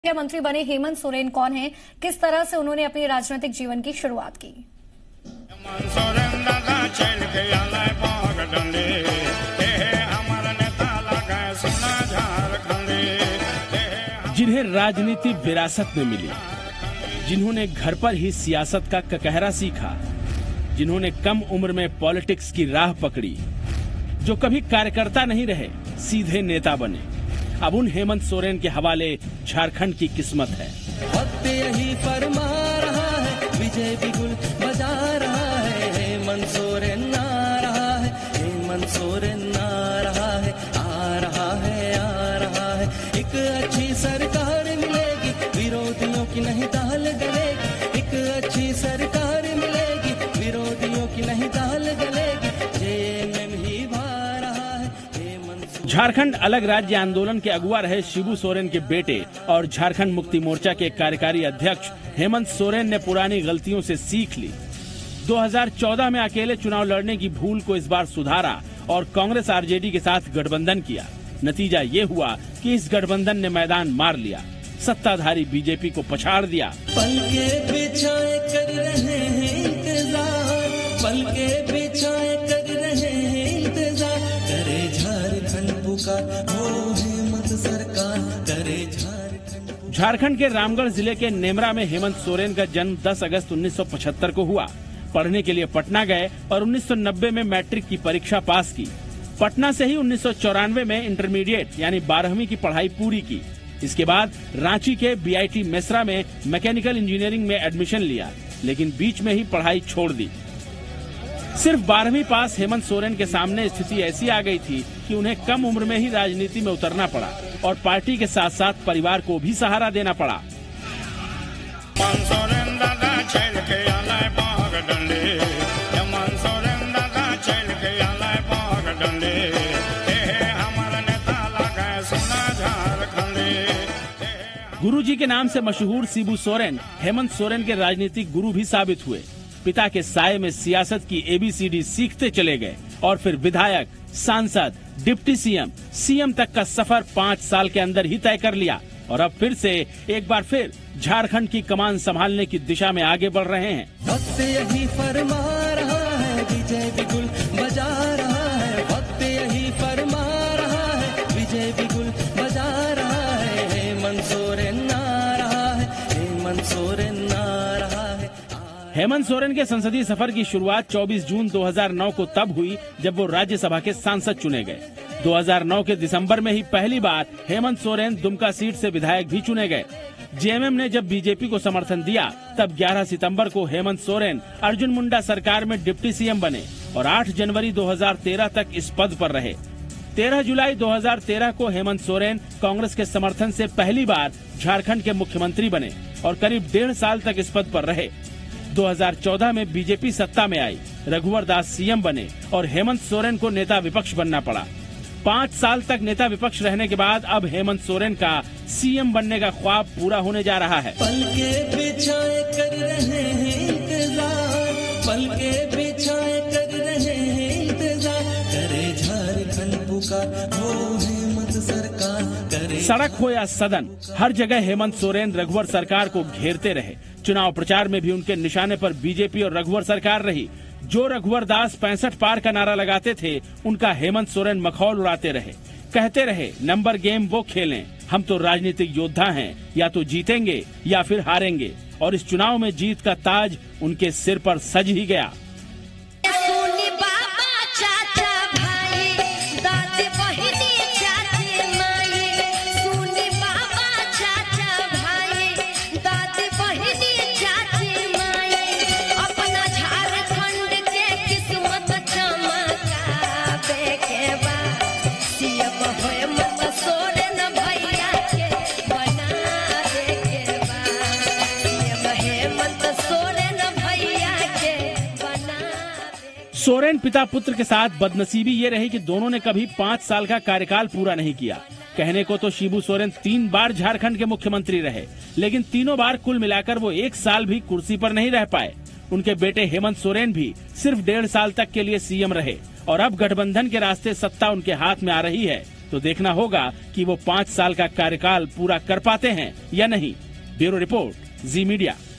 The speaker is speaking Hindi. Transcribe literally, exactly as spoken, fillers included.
मंत्री बने हेमंत सोरेन कौन हैं, किस तरह से उन्होंने अपने राजनीतिक जीवन की शुरुआत की। जिन्हें राजनीति विरासत में मिली, जिन्होंने घर पर ही सियासत का ककहरा सीखा, जिन्होंने कम उम्र में पॉलिटिक्स की राह पकड़ी, जो कभी कार्यकर्ता नहीं रहे सीधे नेता बने, अब उन हेमंत सोरेन के हवाले झारखंड की किस्मत है। वक्त यही फरमा रहा है, विजय बिगुल बजा रहा है, हेमंत सोरेन आ रहा है, हेमंत सोरेन आ रहा है, आ रहा है, आ रहा है। एक अच्छी सरकार मिलेगी, विरोधियों की नहीं दाल गलेगी। एक अच्छी सरकार मिलेगी, विरोधियों की नहीं दाल गलेगी। जेएमएम ही भा रहा है, हेमंत। झारखंड अलग राज्य आंदोलन के अगुवा रहे शिबू सोरेन के बेटे और झारखंड मुक्ति मोर्चा के कार्यकारी अध्यक्ष हेमंत सोरेन ने पुरानी गलतियों से सीख ली। दो हज़ार चौदह में अकेले चुनाव लड़ने की भूल को इस बार सुधारा और कांग्रेस आरजेडी के साथ गठबंधन किया। नतीजा ये हुआ कि इस गठबंधन ने मैदान मार लिया, सत्ताधारी बीजेपी को पछाड़ दिया। पलके बिछाए कर रहे हैं इंतजार, पलके बिछाए कर रहे हैं इंतजार, करे झारखंड पुकार, हो हेमंत सरकार, करे झारखंड। झारखंड के रामगढ़ जिले के नेमरा में हेमंत सोरेन का जन्म दस अगस्त उन्नीस सौ पचहत्तर को हुआ। पढ़ने के लिए पटना गए और उन्नीस सौ नब्बे में मैट्रिक की परीक्षा पास की। पटना से ही उन्नीस सौ चौरानवे में इंटरमीडिएट यानी बारहवीं की पढ़ाई पूरी की। इसके बाद रांची के बीआईटी मेसरा में मैकेनिकल इंजीनियरिंग में एडमिशन लिया, लेकिन बीच में ही पढ़ाई छोड़ दी। सिर्फ बारहवीं पास हेमंत सोरेन के सामने स्थिति ऐसी आ गई थी कि उन्हें कम उम्र में ही राजनीति में उतरना पड़ा और पार्टी के साथ साथ परिवार को भी सहारा देना पड़ा। गुरुजी के नाम से मशहूर शिबू सोरेन हेमंत सोरेन के राजनीतिक गुरु भी साबित हुए। पिता के साये में सियासत की एबीसीडी सीखते चले गए और फिर विधायक, सांसद, डिप्टी सीएम, सीएम तक का सफर पाँच साल के अंदर ही तय कर लिया और अब फिर से एक बार फिर झारखंड की कमान संभालने की दिशा में आगे बढ़ रहे हैं। वक्त यही फरमा रहा है, विजय बिगुल बजा रहा है, वक्त यही फरमा रहा है, विजय बिगुल बजा रहा है, हेमंत सोरेन आ रहा है, हेमंत सोरेन आ रहा है। हेमंत सोरेन के संसदीय सफर की शुरुआत चौबीस जून दो हज़ार नौ को तब हुई जब वो राज्यसभा के सांसद चुने गए। दो हज़ार नौ के दिसंबर में ही पहली बार हेमंत सोरेन दुमका सीट से विधायक भी चुने गए। जेएमएम ने जब बीजेपी को समर्थन दिया तब ग्यारह सितंबर को हेमंत सोरेन अर्जुन मुंडा सरकार में डिप्टी सीएम बने और आठ जनवरी दो हज़ार तेरह तक इस पद पर रहे। तेरह जुलाई दो हज़ार तेरह को हेमंत सोरेन कांग्रेस के समर्थन से पहली बार झारखंड के मुख्यमंत्री बने और करीब डेढ़ साल तक इस पद पर रहे। दो हज़ार चौदह में बीजेपी सत्ता में आई, रघुवर दास सीएम बने और हेमंत सोरेन को नेता विपक्ष बनना पड़ा। पाँच साल तक नेता विपक्ष रहने के बाद अब हेमंत सोरेन का सीएम बनने का ख्वाब पूरा होने जा रहा है। पलके बिछाए कर रहे हैं इंतजार, पलके बिछाए कर रहे हैं इंतजार, करे झारखंड पुकार, हो हेमंत सरकार, करे। सड़क हो या सदन, हर जगह हेमंत सोरेन रघुवर सरकार को घेरते रहे। चुनाव प्रचार में भी उनके निशाने पर बीजेपी और रघुवर सरकार रही। जो रघुवर दास पैंसठ पार का नारा लगाते थे, उनका हेमंत सोरेन मखौल उड़ाते रहे। कहते रहे नंबर गेम वो खेलें, हम तो राजनीतिक योद्धा हैं, या तो जीतेंगे या फिर हारेंगे। और इस चुनाव में जीत का ताज उनके सिर पर सज ही गया। सोरेन पिता पुत्र के साथ बदनसीबी ये रही कि दोनों ने कभी पाँच साल का कार्यकाल पूरा नहीं किया। कहने को तो शिबू सोरेन तीन बार झारखंड के मुख्यमंत्री रहे, लेकिन तीनों बार कुल मिलाकर वो एक साल भी कुर्सी पर नहीं रह पाए। उनके बेटे हेमंत सोरेन भी सिर्फ डेढ़ साल तक के लिए सीएम रहे और अब गठबंधन के रास्ते सत्ता उनके हाथ में आ रही है। तो देखना होगा कि वो पाँच साल का कार्यकाल पूरा कर पाते हैं या नहीं। Bureau report, Zee media.